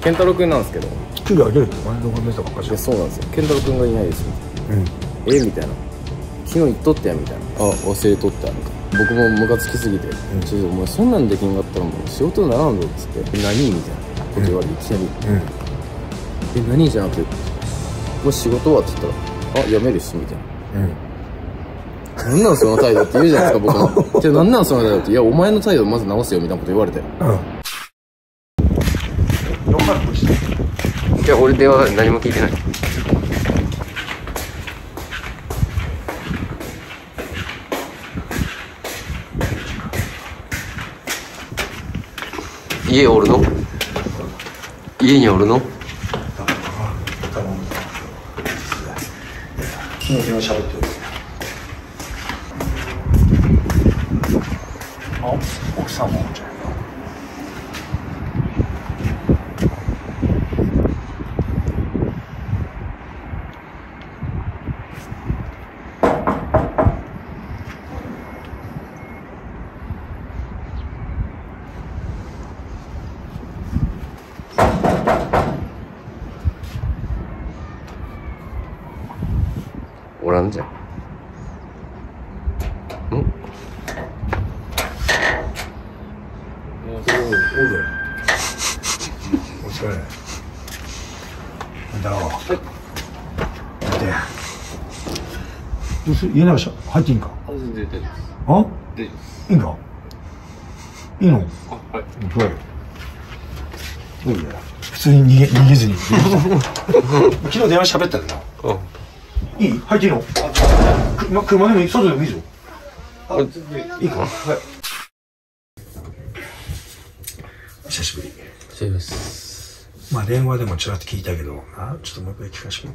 健太郎くんなんですけど、 給料上げるって前の動画見たばっかし。 そうなんですよ。健太郎くんがいないですみたいな。みたいな。昨日言っとったやみたいな。忘れとったみたいな。僕もムカつきすぎて、ちょっとお前そんなんできんかったらもう仕事にならんぞっつって、何みたいなこと言われて、いきなり、何じゃなくて、もう仕事はって言ったら、辞めるしみたいな。なんなんその態度って言うじゃないですか、僕も。じゃあなんなんその態度って、いやお前の態度まず直せよみたいなこと言われて。 いや、俺電話何も聞いてない。家おるの？家におるの？ 昨日電話喋ってる。奥さんもじゃないか。 おらんじゃん。 おる。お疲れ。だろ。はい。で。どうする？家の中入っていいんか？ 全然大丈夫です。 あ？ 大丈夫です。 いいんか？いいの？ はい。 どうやる？どうやる？普通に逃げずに。昨日電話喋ったけど。いい？入っていいの？車でもいい？外でもいいぞ。 全然いいか？はい。久しぶり。 久しぶりです。 まあ電話でもちらっと聞いたけど、ちょっともう一回聞かせて。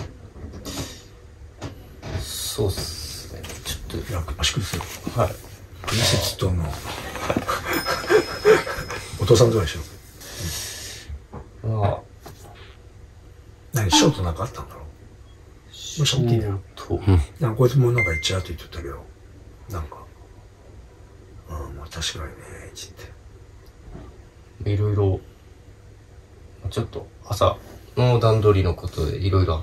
そうっすね。ちょっと。 いや、足崩すよ。 はい。 釘節との。お父さんとでしょ。 まあ。 何、ショートなんかあったんだろう。もうしゃべっていいんだよ。なんかこいつもなんかちらっと言っとったけど、なんか、まあ確かにね、つって。 いろいろ、ちょっと朝の段取りのことでいろいろあって。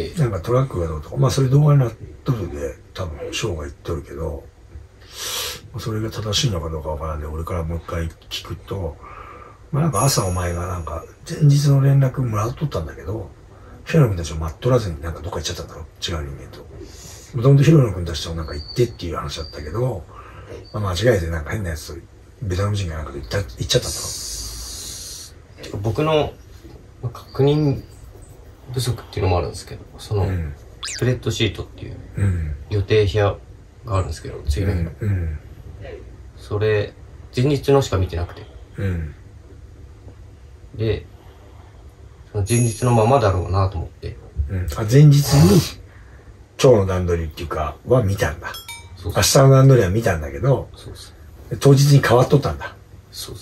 なんかトラックがどうとか、まあそれ動画になっとるで、多分ショーが言っとるけど、それが正しいのかどうかわからんで、俺からもう一回聞くと、まあなんか朝お前がなんか前日の連絡もらっとったんだけど、ヒロノ君たちを待っとらずになんかどっか行っちゃったんだろ、違う人間と。もともとヒロノ君たちとなんか行ってっていう話だったけど、まあ、間違えてなんか変なやつとベトナム人がなんか行っちゃったんだろ。 僕の確認不足っていうのもあるんですけど、その、スプレッドシートっていう予定部屋があるんですけど、次の日の。それ、前日のしか見てなくて。で、その前日のままだろうなと思って。 前日に今日の段取りっていうかは見たんだ。明日の段取りは見たんだけど、当日に変わっとったんだ。 そうです。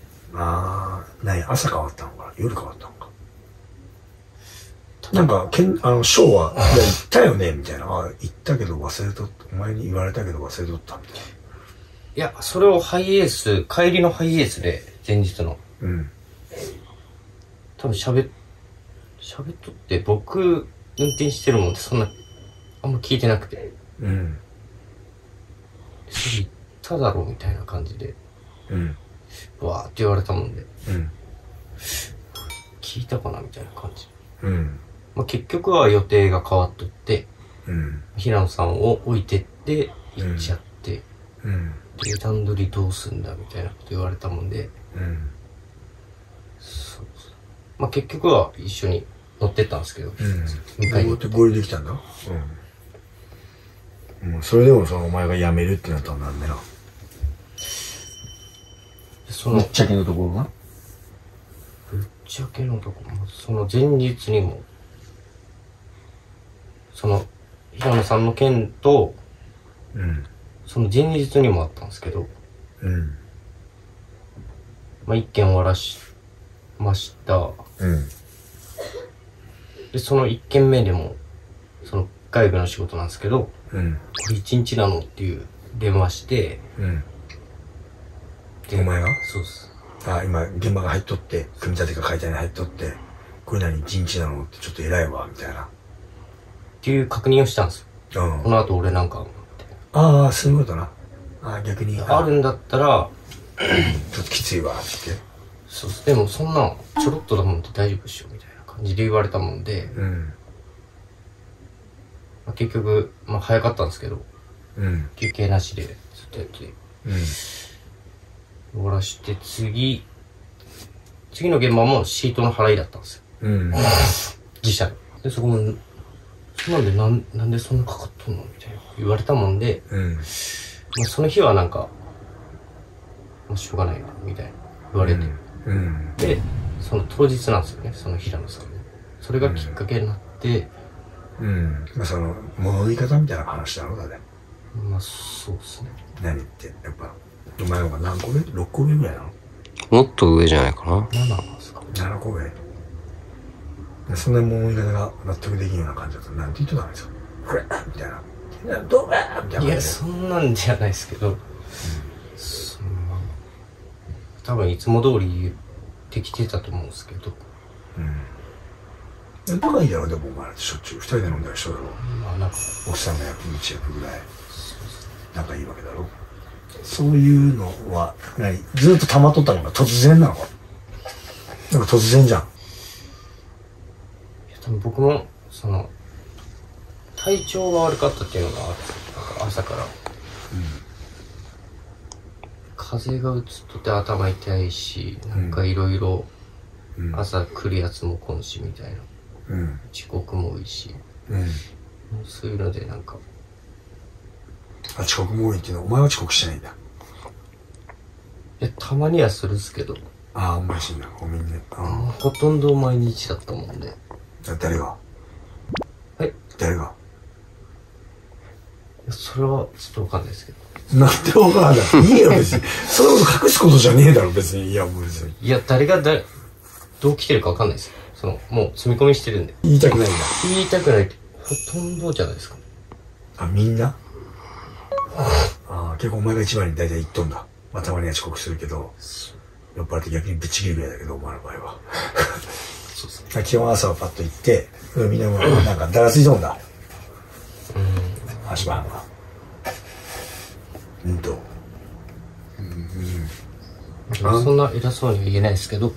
朝変わったのか夜変わったのか。なんか、ショーは、いや、行ったよねみたいな。行ったけど忘れとった。お前に言われたけど忘れとったみたいな。 いや、それをハイエース、帰りのハイエースで、前日の。多分喋っとって、僕、運転してるもんってそんな、あんま聞いてなくて。それ言っただろうみたいな感じで。わーって言われたもんで。聞いたかなみたいな感じ。まあ、結局は予定が変わっとって、平野さんを置いてって行っちゃって、で、段取りどうすんだみたいなこと言われたもんで、まあ、結局は一緒に乗ってったんですけど、 迎えに行って合流できたんだ。それでもそのお前が辞めるってなったんだねな。ぶっちゃけのところがぶっちゃけのところも、その前日にも、その、平野さんの件と、その前日にもあったんですけど、まあ、一件終わらしました。で、その一件目でも、その外部の仕事なんですけど、これ一日なのっていう電話して、 でお前がそうっす。 あ、今、現場が入っとって、組み立てが解体に入っとって、これ何一日なのってちょっと偉いわ、みたいな。 っていう確認をしたんですよ。 うん。 この後俺なんか、 ああ、そういうことな。ああ、逆に。 あるんだったら、 ちょっときついわ、って言って。 そうっす。でもそんな、ちょろっとだもんって大丈夫っしょ、みたいな感じで言われたもんで、 うん。 まあ、結局、まあ早かったんですけど、 うん。 休憩なしでずっとやって、 うん。 終わらして次の現場もシートの払いだったんですよ。 うん。 自社で。で、そこも、そんなんでなんでそんなかかっとんのみたいな言われたもんで、 うん。 まあ、その日はなんか、まあ、しょうがないな、みたいな言われて。 うん。 で、その当日なんですよね、その平野さんの。それがきっかけになって、 うん。まあその、物の言い方みたいな話だろ、だね。 まあ、そうですね。 何って、やっぱ、お前の方が何個目 ?6 個目ぐらいなの？ もっと上じゃないかな。7なんですか。 7個上。そんな物の言い方が納得できんような感じだと、なんて言っとったんですよ。これみたいな。どうかみたいな。 いや、そんなんじゃないですけど、まあ、多分いつも通り言ってきてたと思うんですけど、 仲いいだろ、でもお前らしょっちゅう。2人で飲んだりしとるだろ。 まあなんか、 奥さんが焼き道焼くぐらい。仲いいわけだろ。そういうのは、ずっと溜まっとったのが突然なのか。なんか突然じゃん。 いや多分僕も、体調が悪かったっていうのがあって、なんか朝から。風邪がうつっとって頭痛いし、なんかいろいろ朝来るやつも来んしみたいな。遅刻も多いし。そういうのでなんか。 あ、遅刻も多いっていうのは、お前は遅刻してないんだ。 いや、たまにはするっすけど。 ああ、お前しいな。ごめんね。 ほとんど毎日だったもんで。 誰が？ はい？ 誰が？ それはちょっとわかんないですけど。 なんでわからないいいよ、別に。そんなこと隠すことじゃねえだろ、別に。いや、もう別に。 いや、誰がどう来てるかわかんないですよ。もう積み込みしてるんで。 言いたくないんだ。 言いたくないって、ほとんどじゃないですか。 あ、みんな？ああ、結構お前が一番に大体言っとんだ。まあ、たまには遅刻するけど、酔っ払って逆にぶっちぎるぐらいだけど、お前の場合は。 そうですね。 基本朝はパッと行って、みんなもなんかだらついとんだ。足場が。 そんな偉そうには言えないですけど。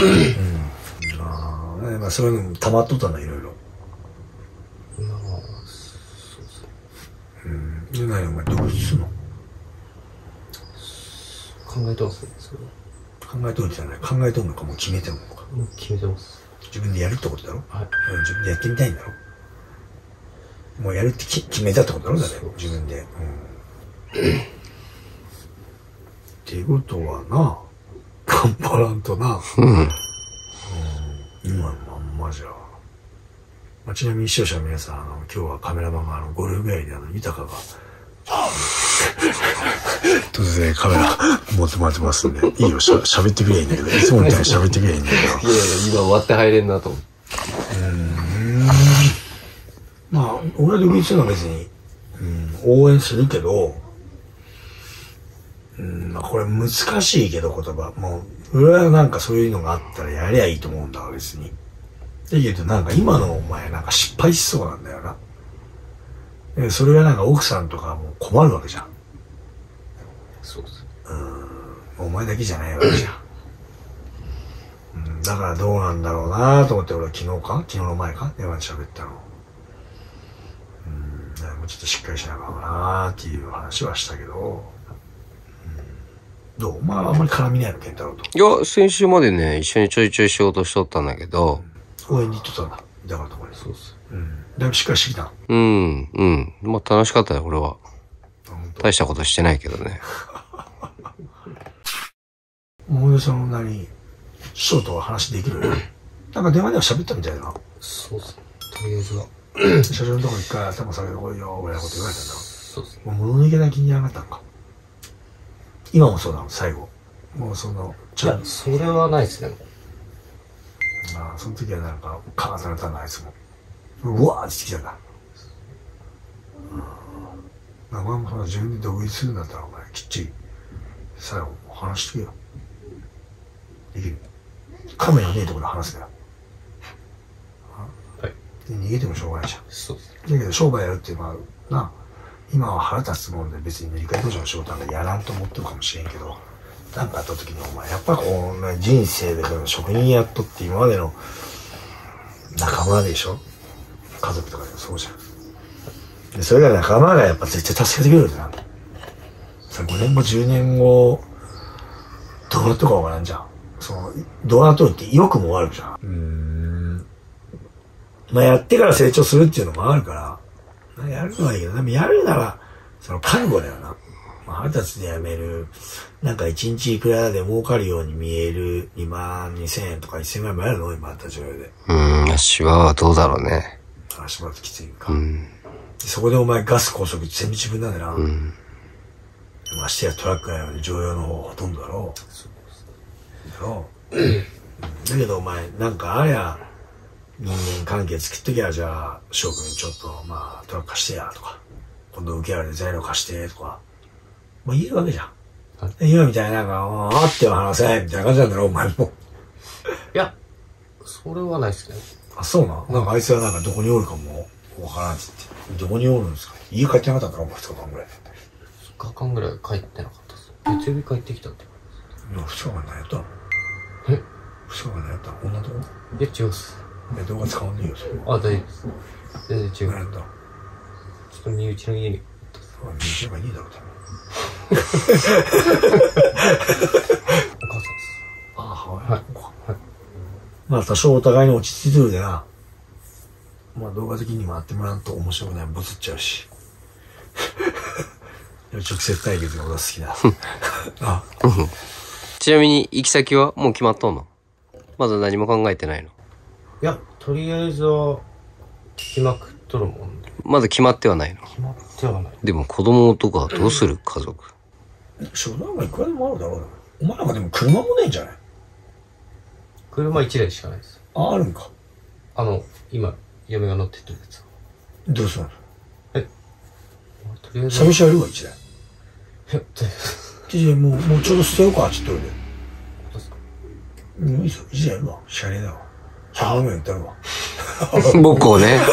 ああ、まあそういうのも溜まっとったんだ、いろいろ。 まあ、そうですね。 で、何お前独立するの？ 考えてますね、それは。 考えとるじゃない。考えとるのかもう決めてるのか。 もう決めてます。 自分でやるってことだろ？ はい。 自分でやってみたいんだろ？もうやるって決めたってことだろ？だね、自分で。っていうことはな、頑張らんとな。今のまんまじゃ。まあ、ちなみに視聴者の皆さん、今日はカメラマンがゴルフ帰りで豊が、突然カメラ持ってもらってますんで、いいよ、喋ってくればいいんだけど、いつもみたいに喋ってくればいいんだけど。 いやいや、今割って入れんなと思って。 まあ、俺は独立するのは別に、応援するけど、まあこれ難しいけど言葉。もう、俺はなんかそういうのがあったらやりゃいいと思うんだわ、別に。だけどなんか今のお前なんか失敗しそうなんだよな。でそれがなんか奥さんとかもう困るわけじゃん。 そうです。 お前だけじゃないわけじゃん。だからどうなんだろうなと思って俺は昨日の前か電話で喋ったの。もうちょっとしっかりしなあかんなっていう話はしたけど、どう？まああんまり絡みないの、健太郎と。 いや、先週までね、一緒にちょいちょい仕事しとったんだけど。 応援に行っとったんだ。だからところに。そうっす。だいぶしっかりしてきた。 まあ楽しかったよ、俺は。大したことしてないけどね。 もうその何、師匠とは話できる？なんか電話では喋ったみたいだな。 そうっす。とりあえずは。 社長のとこ一回頭下げてこいよ、俺のこと言われたんだろ。 そうっす。 もう物の言い方気にならなかったんか。今もそうなの、最後。もうその、 いや、それはないですね。 まあ、その時はなんか、かわされたんだ、あいつも。うわーってきたんだ。お前もその自分で独立するんだったら、お前、きっちり、最後、 話してくれよ。できる？カメラねえとこで話すなよ。 はい。 逃げてもしょうがないじゃん。 そうです。 だけど商売やるっていうのは、な、今は腹立つもんで別に塗り替え工場の仕事なんかやらんと思ってるかもしれんけど、なんかあった時にお前、やっぱこう、ね、人生で職人やっとって今までの仲間でしょ？家族とかでもそうじゃん。で、それが仲間がやっぱ絶対助けてくれるじゃん。それ5年後、10年後、どうなってるかわからんじゃん。どうなっとるって良くも悪くじゃん。まあやってから成長するっていうのもあるから、まあ、やるのはいいけど、でもやるなら、覚悟だよな。まあ、腹立つでやめる。なんか1日いくらで儲かるように見える2万2000円とか1000万円もやるの今あった状況で。 足場はどうだろうね。 足場ときついんか。そこでお前ガス高速全部自分なんだな。ましてやトラックなので乗用の方ほとんどだろう。だろう。だけどお前、なんかありゃ、人間関係作っときゃ、じゃあ、翔くんちょっと、まあ、トラック貸してや、とか。今度受けられて材料貸して、とか。まあ言えるわけじゃん。はい、今みたいな、なんか、あっては話せ、みたいな感じなんだろ、お前も。 いや、それはないっすね。 あ、そうな。なんかあいつはなんかどこにおるかもわからんって言って。どこにおるんですか？家帰ってなかったんだろ、お前2日間ぐらい。 2日間ぐらい帰ってなかったっす。月曜日帰ってきたって言われます。いや、2日間何やったの？ え？ 2日間何やったの？女のとこ？ いや、違うっす。 動画使わんでいいよ、それ。 あ、大丈夫です。全然違う。 何やったの？ ちょっと身内の家に行ったっす。 身内の家がいいだろ、多分。 お母さんです。 ああ、はい。 はい。 まあ多少お互いに落ち着いてるでな。まあ動画的にもあってもらうと面白くない、ボツっちゃうし。直接対決が俺は好きだ。あ。 ちなみに行き先はもう決まったの？まだ何も考えてないの？いや、とりあえずは聞きまくっとるもんで。まだ決まってはないの？決まってはない。でも子供とかどうする？家族。 商談がいくらでもあるだろうな。お前なんかでも車もねえんじゃない？ 車1台しかないです。 あるんか。 今、嫁が乗ってってるやつ。 どうするの？ とりあえず。 寂しいあるわ、1台。 いや、 もうちょうど捨てようか、ちょっと俺で。もういいぞ、1台やるわ。シャレだわ。100万ぐらい言ったるわ。 僕をね。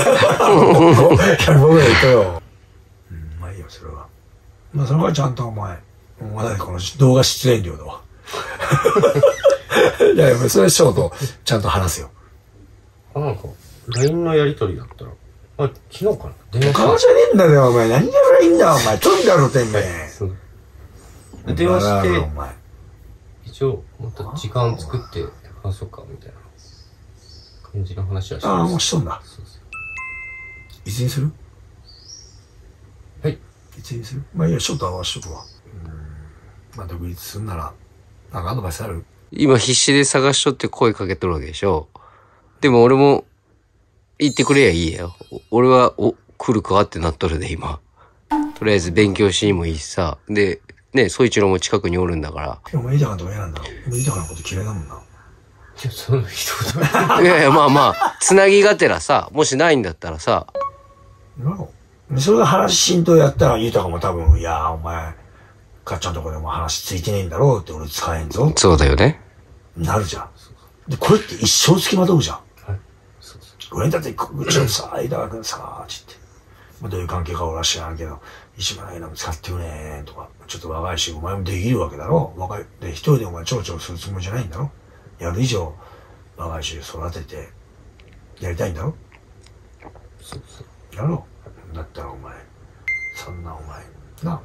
100万ぐらい言ったよ。まあいいよ、それは。まあそれからちゃんとお前、まだこの動画出演料だわ。いや、それはショート、ちゃんと話すよ。 なんか、LINE のやりとりだったら、昨日かな電話顔じゃねえんだよ、お前。何がいいんだ、お前。とんだろ、てめえ。 電話して、一応、また時間作って話そうか、みたいな感じの話はしてます。 ああ、もうしとんだ。いつにする？ はい。 いつにする？まあいいや、ショート合わしとくわ。まあ独立すんなら、なんかアドバイスある？ 今必死で探しとって声かけとるわけでしょ。でも俺も、言ってくれやいいや。俺は、来るかってなっとるで、今。とりあえず勉強しにもいいしさ。で、ね、総一郎も近くにおるんだから。 お前、豊かなとこ嫌なんだろ。お前、豊かなこと嫌いだもんな。 いや、そんな一言。いやいや、まあまあ、つなぎがてらさ、もしないんだったらさ。 それが話浸透やったら、豊かも多分、いやー、お前、かっちゃんとこでも話ついてねえんだろうって俺使えんぞ。 そうだよね。 なるじゃん。で、これって一生付きまとうじゃん。俺だって、うちのさ、豊かくんさ、ちって。まあ、どういう関係か俺は知らんけど、一番いいの使ってくれーとか、ちょっと若いし、お前もできるわけだろ。若い。で、一人でお前ちょろちょろするつもりじゃないんだろ。やる以上、若いし育てて、やりたいんだろ。 そうそう。 やろう。だったらお前、そんなお前、な、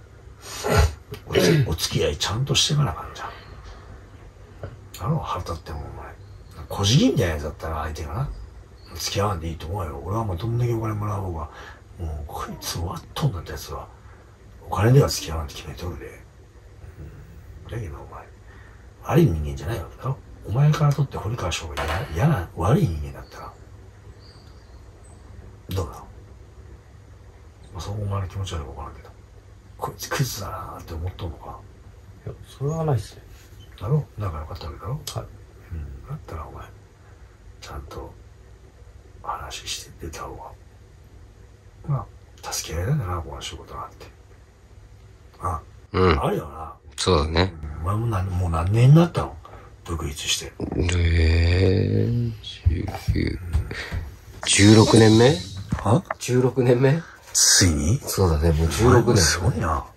お付き合いちゃんとしてかなあかんじゃん。腹立ってもお前、小じきみたいなやつだったら相手がな、付き合わんでいいと思うよ。俺はもうどんだけお金もらう方が、もうこいつ終わっとんだったやつは、お金では付き合わんって決めとるで。だけどお前、悪い人間じゃないわけだろ。お前からとって堀川翔が嫌な、悪い人間だったら、どうだろう。そうお前の気持ちはわからんけど、こいつクズだなーって思っとんのか。 いや、それはないっすね。 だろ？仲良かったわけだろ？ はい。 だったらお前、ちゃんと話して出た方が、まあ、助け合いだよな、この仕事なんて。あるよな。 そうだね。 前ももう何年になったの独立して。 16年目は ?16 年目ついにそうだね、もう16年。 すごいな。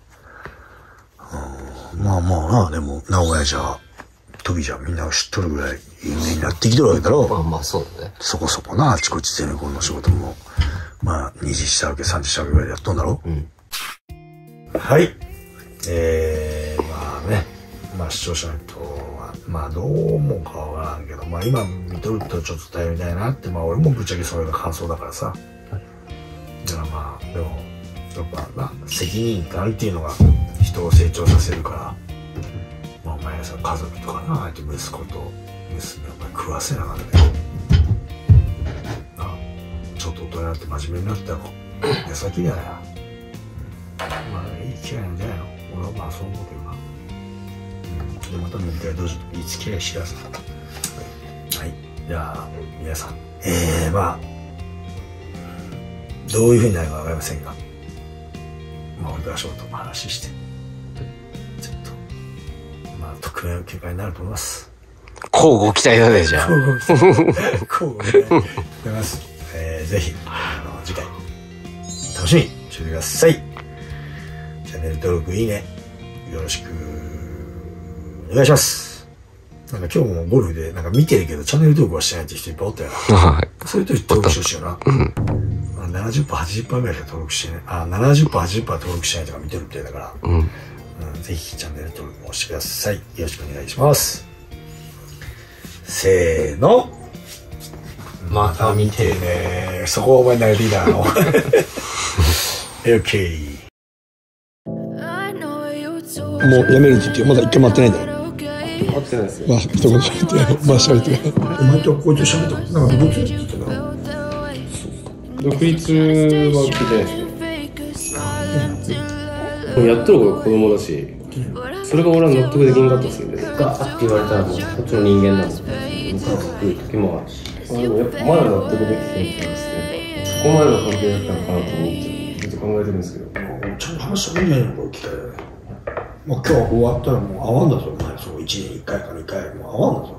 まあまあな、でも、名古屋じゃ、トビじゃみんな知っとるぐらい有名になってきてるわけだろ。 まあまあそうだね。 そこそこな、あちこちゼネコンの仕事も、まあ、20社受け、30社受けぐらいでやっとんだろ。うん。はい。まあね、まあ視聴者の人は、まあどう思うかわからんけど、まあ今見とるとちょっと頼りたいなって、まあ俺もぶっちゃけそれが感想だからさ。だからまあ、でも、やっぱな、責任感っていうのが人を成長させるから、まあお前さ、家族とかな、あえて息子と娘をお前食わせながらね。な、ちょっと大人になって真面目になったら、矢先だよ。まあいい機会なんじゃないの。俺はまあそう思うけどな。でまた飲み会どうぞいつき合いしやすはい。じゃあ皆さんまあどういうふうになるかわかりませんが、まあ俺からショートの話してちょっとまあ匿名の結果になると思います。 交互期待だね、じゃあ。 交互期待交互期待と思います。ぜひ次回楽しみにしてください。チャンネル登録、いいね、よろしくお願いします。なんか今日もゴルフでなんか見てるけどチャンネル登録はしてないって人いっぱいおったよな。はい。そういう時登録してほしいよな。うん。70%、80% ぐらいしか登録してない。70%、80% 登録してないとか見てるみたいだから。うん。ぜひチャンネル登録もしてください。よろしくお願いします。せーの。 また見てね。 そこをお前投げていいだろ。OK。 もうやめるって言ってまだ一回待ってないんだよ。 会ってないですよ。 まあ一言喋ってまあ喋ってお前とこいつ喋ったことなんか独立って言ってたな。 独立は聞いてないですね。もうやっとる子供だし、それが俺は納得できんかったっすんで。 ガーって言われたらもうこっちの人間なんで、ムカつく時もあるし。 でもやっぱまだ納得できてないんですね。そこまでの関係だったのかなと思ってずっと考えてるんですけど。 ちゃんと話した方がいいんじゃないのこれ機会で。もう今日終わったらもう会わんだぞ、お前。そう1年1回か2回もう会わんだぞ。